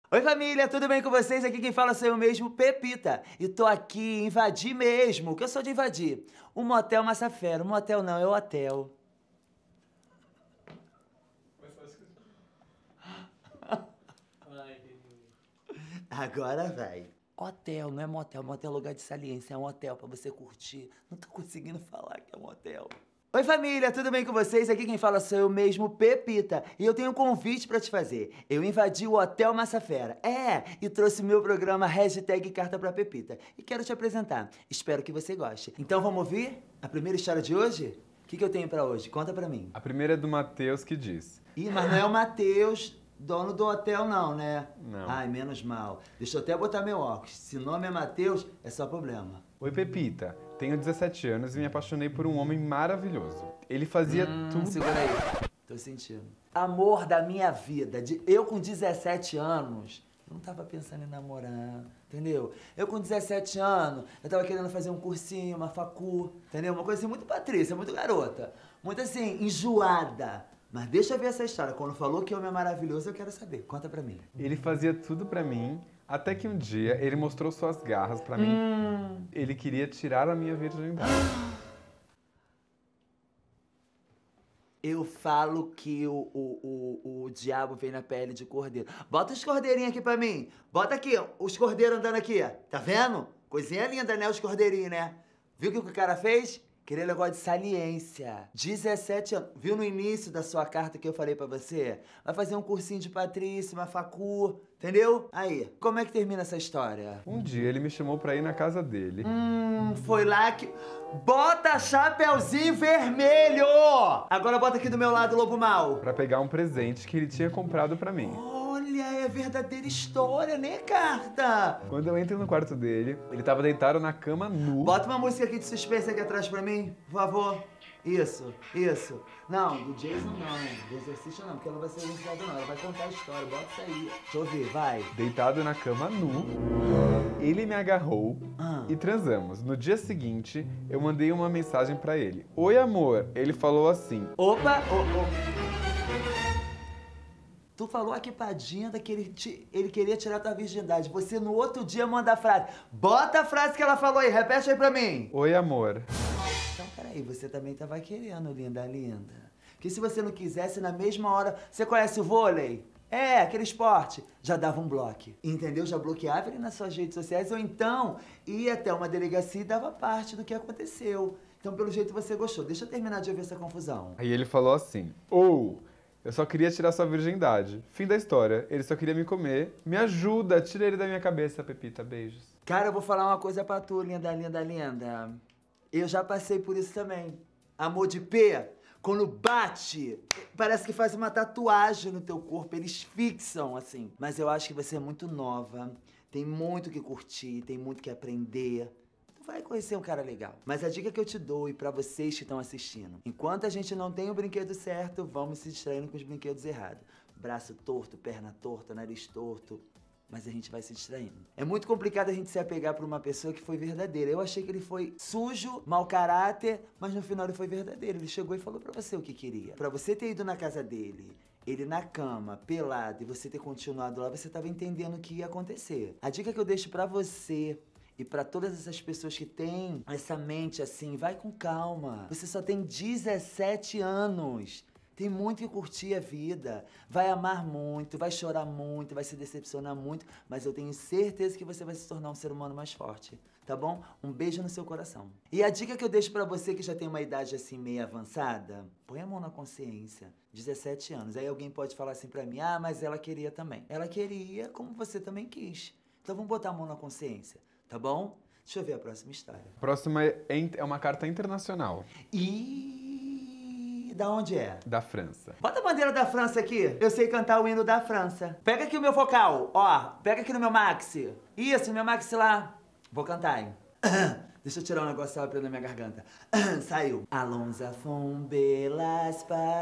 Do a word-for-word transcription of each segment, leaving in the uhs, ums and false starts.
Oi família, tudo bem com vocês? Aqui quem fala sou eu mesmo, Pepita. E tô aqui, invadi mesmo, que eu sou de invadir. Um motel massa fera, um motel não, é o hotel. Agora vai. Hotel, não é motel, motel é lugar de saliência, é um hotel pra você curtir. Não tô conseguindo falar que é um hotel. Oi família, tudo bem com vocês? Aqui quem fala sou eu mesmo, Pepita. E eu tenho um convite pra te fazer. Eu invadi o Hotel Massa Fera. É, e trouxe meu programa hashtag Carta pra Pepita. E quero te apresentar. Espero que você goste. Então vamos ouvir a primeira história de hoje? O que, que eu tenho pra hoje? Conta pra mim. A primeira é do Matheus que diz. Ih, mas não é o Matheus, dono do hotel não, né? Não. Ai, menos mal. Deixa eu até botar meu óculos. Se o nome é Matheus, é só problema. Oi Pepita, tenho dezessete anos e me apaixonei por um homem maravilhoso. Ele fazia hum, tudo... Segura aí, tô sentindo. Amor da minha vida, de, eu com dezessete anos, não tava pensando em namorar, entendeu? Eu com dezessete anos, eu tava querendo fazer um cursinho, uma facu, entendeu? Uma coisa assim muito patrícia, muito garota, muito assim, enjoada. Mas deixa eu ver essa história, quando falou que homem é maravilhoso, eu quero saber, conta pra mim. Ele fazia tudo pra mim, até que um dia ele mostrou suas garras pra mim. Hum. Ele queria tirar a minha virgindade. Eu falo que o, o, o, o diabo vem na pele de cordeiro. Bota os cordeirinhos aqui pra mim. Bota aqui, os cordeiros andando aqui. Tá vendo? Coisinha linda, né? Os cordeirinhos, né? Viu o que o cara fez? Queria negócio de saliência. dezessete anos. Viu no início da sua carta que eu falei pra você? Vai fazer um cursinho de patrícia, uma facu, entendeu? Aí, como é que termina essa história? Um dia ele me chamou pra ir na casa dele. Hum, foi lá que... Bota chapeuzinho vermelho! Agora bota aqui do meu lado, lobo mau. Pra pegar um presente que ele tinha comprado pra mim. Olha, é verdadeira história, né, carta? Quando eu entro no quarto dele, ele tava deitado na cama nu. Bota uma música aqui de suspense aqui atrás pra mim, por favor. Isso, isso. Não, do Jason não, do Exorcista não, porque ela não vai ser anunciada não, ela vai contar a história, bota isso aí. Deixa eu ver, vai. Deitado na cama nu, ele me agarrou Ah. e transamos. No dia seguinte, eu mandei uma mensagem pra ele. Oi, amor. Ele falou assim. Opa, ô, ô. Tu falou aqui pra Dinda que ele, te, ele queria tirar tua virgindade. Você no outro dia manda a frase. Bota a frase que ela falou aí, repete aí pra mim. Oi, amor. Então, peraí, você também tava querendo, linda, linda. Porque se você não quisesse, na mesma hora... Você conhece o vôlei? É, aquele esporte. Já dava um bloco, entendeu? Já bloqueava ele nas suas redes sociais, ou então ia até uma delegacia e dava parte do que aconteceu. Então, pelo jeito, você gostou. Deixa eu terminar de ouvir essa confusão. Aí ele falou assim. Ou, eu só queria tirar sua virgindade. Fim da história. Ele só queria me comer. Me ajuda, tira ele da minha cabeça, Pepita. Beijos. Cara, eu vou falar uma coisa pra tu, linda, linda, linda. Eu já passei por isso também. Amor de P, quando bate, parece que faz uma tatuagem no teu corpo, eles fixam, assim. Mas eu acho que você é muito nova, tem muito que curtir, tem muito que aprender. Tu vai conhecer um cara legal. Mas a dica que eu te dou, e pra vocês que estão assistindo, enquanto a gente não tem o brinquedo certo, vamos se distraindo com os brinquedos errados. Braço torto, perna torta, nariz torto. Mas a gente vai se distraindo. É muito complicado a gente se apegar por uma pessoa que foi verdadeira. Eu achei que ele foi sujo, mau caráter, mas no final ele foi verdadeiro. Ele chegou e falou pra você o que queria. Pra você ter ido na casa dele, ele na cama, pelado, e você ter continuado lá, você tava entendendo o que ia acontecer. A dica que eu deixo pra você e pra todas essas pessoas que têm essa mente assim, vai com calma. Você só tem dezessete anos. Tem muito que curtir a vida, vai amar muito, vai chorar muito, vai se decepcionar muito, mas eu tenho certeza que você vai se tornar um ser humano mais forte, tá bom? Um beijo no seu coração. E a dica que eu deixo pra você que já tem uma idade assim meio avançada, põe a mão na consciência, dezessete anos. Aí alguém pode falar assim pra mim, ah, mas ela queria também. Ela queria como você também quis. Então vamos botar a mão na consciência, tá bom? Deixa eu ver a próxima história. A próxima é, é uma carta internacional. E... Da onde é? Da França. Bota a bandeira da França aqui. Eu sei cantar o hino da França. Pega aqui o meu vocal, ó. Pega aqui no meu maxi. Isso, meu maxi lá. Vou cantar, hein. Deixa eu tirar um negócio preto na minha garganta. Saiu. Allons à fond belas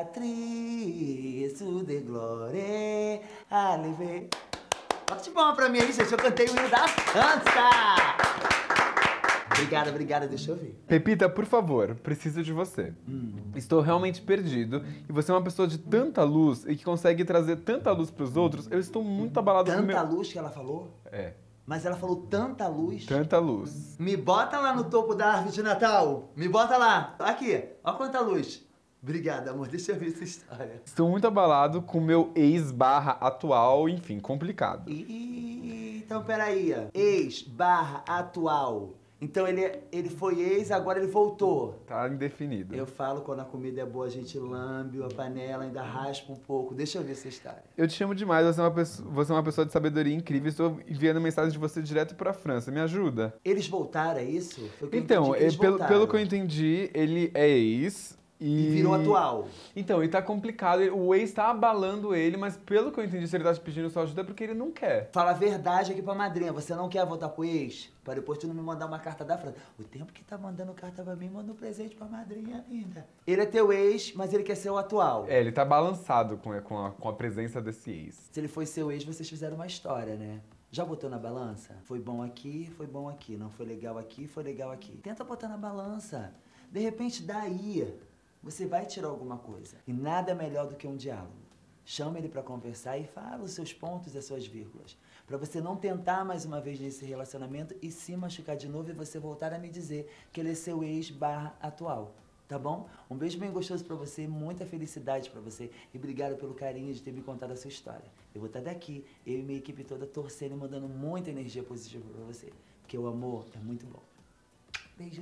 patries, de gloire, allez. Bota de palma pra mim aí, gente. Eu cantei o hino da França. Obrigada, obrigada, deixa eu ver. Pepita, por favor, preciso de você. Hum. Estou realmente perdido e você é uma pessoa de tanta luz e que consegue trazer tanta luz pros outros. Eu estou muito abalado com o Tanta meu... luz que ela falou? É, Mas ela falou tanta luz. tanta luz. Me bota lá no topo da árvore de Natal. Me bota lá. Aqui, ó quanta luz. Obrigada, amor. Deixa eu ver essa história. Estou muito abalado com o meu ex barra atual, enfim, complicado. Ih, então peraí. Ex barra atual. Então ele, ele foi ex, agora ele voltou. Tá indefinido. Eu falo quando a comida é boa, a gente lambe a panela, ainda raspa um pouco. Deixa eu ver essa história. Eu te amo demais, você é uma pessoa, você é uma pessoa de sabedoria incrível. Estou enviando mensagem de você direto pra França. Me ajuda. Eles voltaram, é isso? Foi o que eu Então, entendi, que eles eh, pelo, voltaram. pelo que eu entendi, ele é ex e... E virou atual. Então, e tá complicado. O ex tá abalando ele, mas pelo que eu entendi, se ele tá te pedindo sua ajuda é porque ele não quer. Fala a verdade aqui pra madrinha. Você não quer voltar pro ex? Pra depois tu não me mandar uma carta da França. O tempo que tá mandando carta pra mim, manda um presente pra madrinha ainda. Ele é teu ex, mas ele quer ser o atual. É, ele tá balançado com a, com a, com a presença desse ex. Se ele foi seu ex, vocês fizeram uma história, né? Já botou na balança? Foi bom aqui, foi bom aqui. Não foi legal aqui, foi legal aqui. Tenta botar na balança. De repente, daí, você vai tirar alguma coisa. E nada melhor do que um diálogo. Chama ele pra conversar e fala os seus pontos e as suas vírgulas. Pra você não tentar mais uma vez nesse relacionamento e se machucar de novo e você voltar a me dizer que ele é seu ex barra atual. Tá bom? Um beijo bem gostoso pra você, muita felicidade pra você e obrigado pelo carinho de ter me contado a sua história. Eu vou estar daqui, eu e minha equipe toda torcendo e mandando muita energia positiva pra você. Porque o amor é muito bom. Beijo.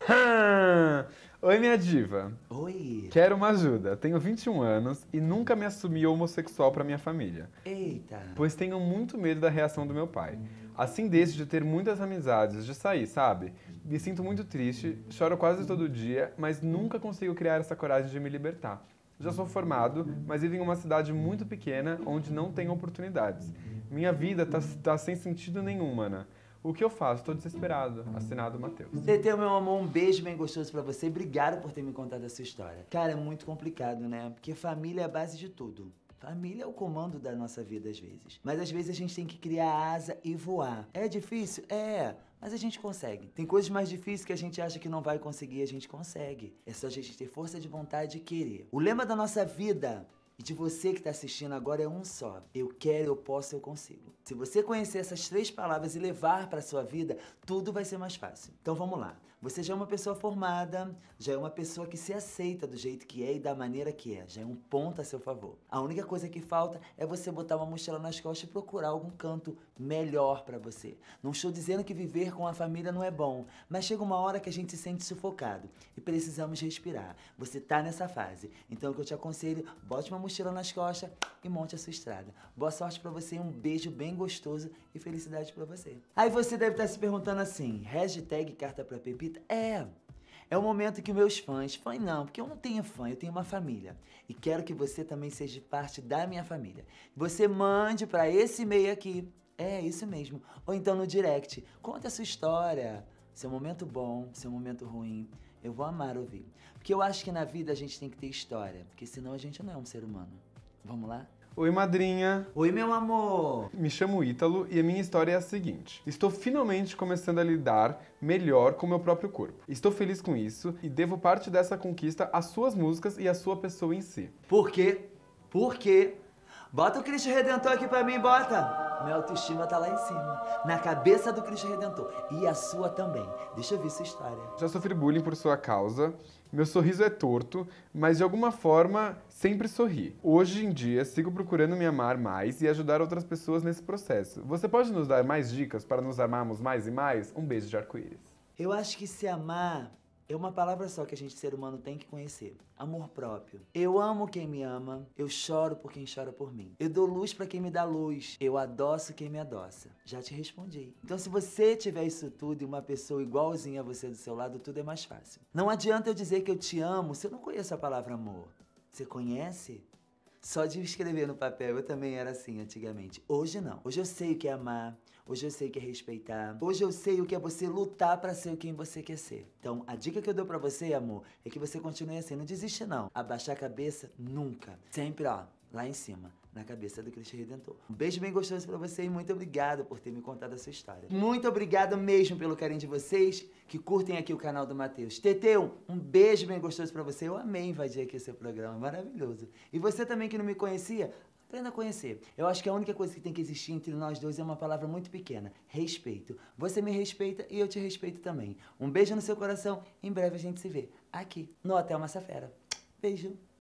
Oi, minha diva. Oi. Quero uma ajuda. Tenho vinte e um anos e nunca me assumi homossexual pra minha família. Eita. Pois tenho muito medo da reação do meu pai. Assim deixo de ter muitas amizades, de sair, sabe? Me sinto muito triste, choro quase todo dia, mas nunca consigo criar essa coragem de me libertar. Já sou formado, mas vivo em uma cidade muito pequena onde não tenho oportunidades. Minha vida tá, tá sem sentido nenhum, mana. O que eu faço? Tô desesperado. Assinado, Matheus. Teteu, meu amor, um beijo bem gostoso pra você. Obrigado por ter me contado a sua história. Cara, é muito complicado, né? Porque família é a base de tudo. Família é o comando da nossa vida, às vezes. Mas às vezes a gente tem que criar asa e voar. É difícil? É. Mas a gente consegue. Tem coisas mais difíceis que a gente acha que não vai conseguir, a gente consegue. É só a gente ter força de vontade e querer. O lema da nossa vida e de você que está assistindo agora é um só. Eu quero, eu posso, eu consigo. Se você conhecer essas três palavras e levar para a sua vida, tudo vai ser mais fácil. Então vamos lá. Você já é uma pessoa formada, já é uma pessoa que se aceita do jeito que é e da maneira que é. Já é um ponto a seu favor. A única coisa que falta é você botar uma mochila nas costas e procurar algum canto melhor para você. Não estou dizendo que viver com a família não é bom, mas chega uma hora que a gente se sente sufocado e precisamos respirar. Você tá nessa fase. Então o que eu te aconselho, bote uma mochila nas costas e monte a sua estrada. Boa sorte para você, um beijo bem gostoso e felicidade para você. Aí você deve estar se perguntando assim, hashtag carta pra Pepita? É, é o momento que meus fãs, fã não, porque eu não tenho fã, eu tenho uma família. E quero que você também seja parte da minha família. Você mande para esse e-mail aqui, é isso mesmo, ou então no direct, conta a sua história, seu momento bom, seu momento ruim. Eu vou amar ouvir. Porque eu acho que na vida a gente tem que ter história, porque senão a gente não é um ser humano. Vamos lá? Oi, madrinha. Oi, meu amor. Me chamo Ítalo e a minha história é a seguinte. Estou finalmente começando a lidar melhor com o meu próprio corpo. Estou feliz com isso e devo parte dessa conquista às suas músicas e à sua pessoa em si. Por quê? Por quê? Bota o Cristo Redentor aqui pra mim, bota. Minha autoestima tá lá em cima, na cabeça do Cristo Redentor. E a sua também. Deixa eu ver sua história. Já sofri bullying por sua causa. Meu sorriso é torto, mas de alguma forma sempre sorri. Hoje em dia, sigo procurando me amar mais e ajudar outras pessoas nesse processo. Você pode nos dar mais dicas para nos amarmos mais e mais? Um beijo de arco-íris. Eu acho que se amar é uma palavra só que a gente, ser humano, tem que conhecer. Amor próprio. Eu amo quem me ama, eu choro por quem chora por mim. Eu dou luz pra quem me dá luz, eu adoço quem me adoça. Já te respondi. Então se você tiver isso tudo e uma pessoa igualzinha a você do seu lado, tudo é mais fácil. Não adianta eu dizer que eu te amo se eu não conheço a palavra amor. Você conhece? Só de escrever no papel, eu também era assim antigamente. Hoje não. Hoje eu sei o que é amar, hoje eu sei o que é respeitar, hoje eu sei o que é você lutar pra ser quem você quer ser. Então, a dica que eu dou pra você, amor, é que você continue assim, não desiste não. Abaixar a cabeça, nunca. Sempre, ó, lá em cima. na cabeça do Cristo Redentor. Um beijo bem gostoso pra você e muito obrigado por ter me contado a sua história. Muito obrigado mesmo pelo carinho de vocês que curtem aqui o canal do Matheus. Teteu, um beijo bem gostoso pra você. Eu amei invadir aqui esse programa, maravilhoso. E você também que não me conhecia, aprenda a conhecer. Eu acho que a única coisa que tem que existir entre nós dois é uma palavra muito pequena: respeito. Você me respeita e eu te respeito também. Um beijo no seu coração. Em breve a gente se vê aqui no Hotel Massafera. Beijo.